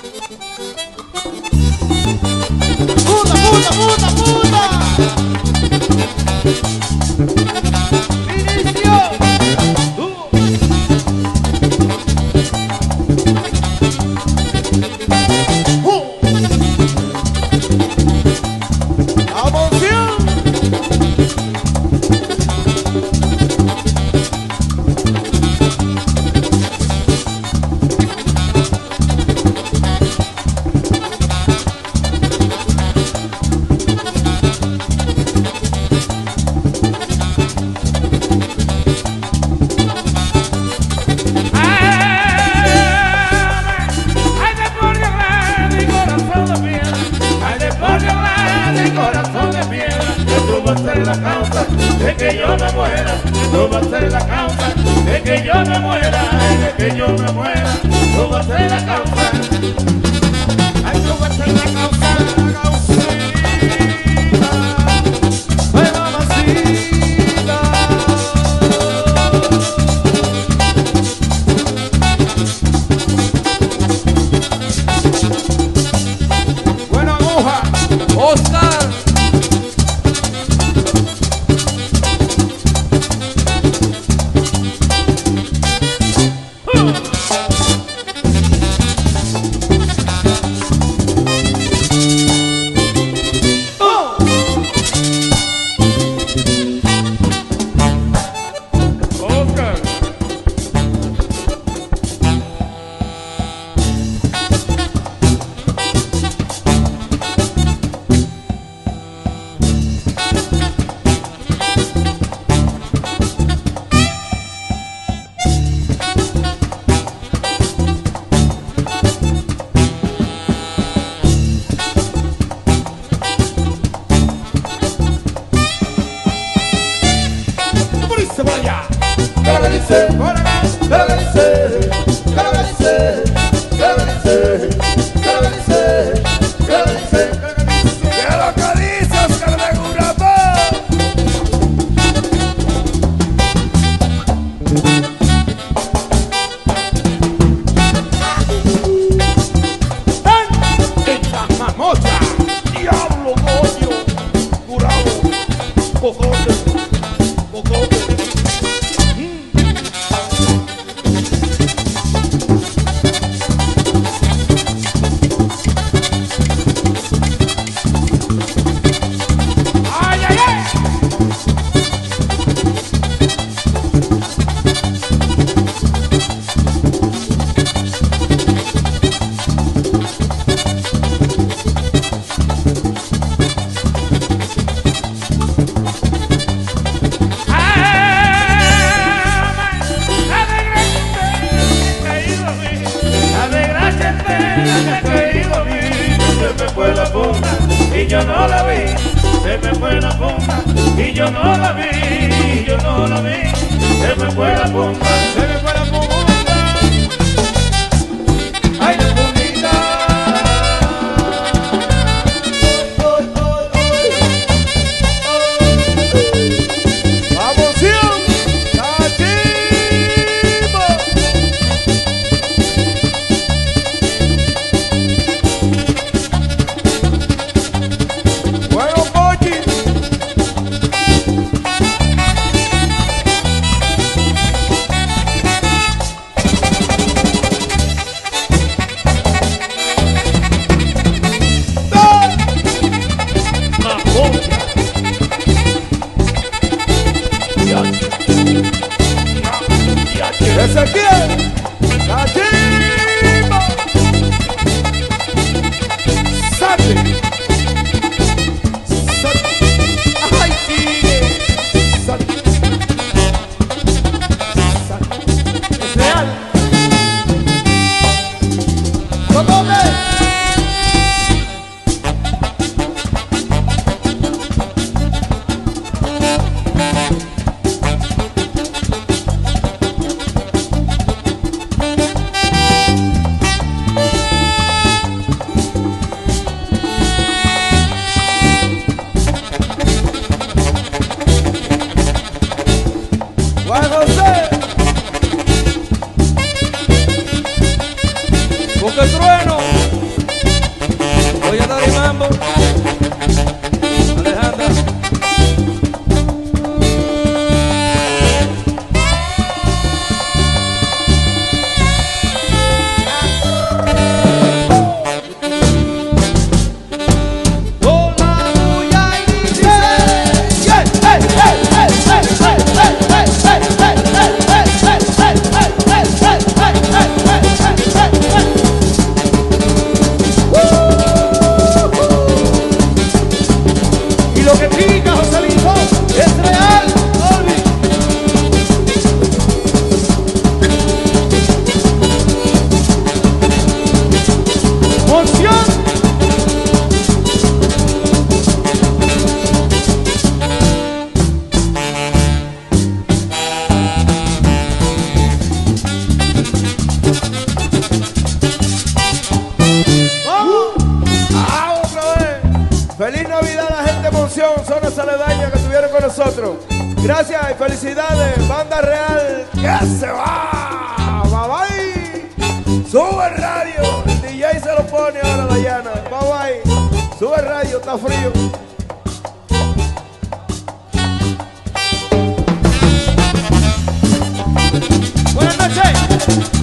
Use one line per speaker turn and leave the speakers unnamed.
¡Puta, puta, puta, puta! ¡Inicio! ¡Vamos, bien!
La causa de que yo me muera, tú vas a ser la causa de que yo me muera, de que yo me muera, tú vas a ser la causa, ay, tú vas a ser la causa, la causita, ay, mamacita. Buena aguja, Oscar. Y yo no la vi, se me fue la punta, y yo no la vi, yo no la vi, se me fue la punta, se me fue la punta, ay la puntita, vamos, Sion, Ezequiel, Gallima, Sandy, ay, Chile, Sandy, es real, ¿cómo ves? Porque trueno
nosotros. Gracias y felicidades, Banda Real, que se va. Bye bye. Sube el radio, el DJ se lo pone ahora, Dayana. Bye bye. Sube el radio, está frío. Buenas noches.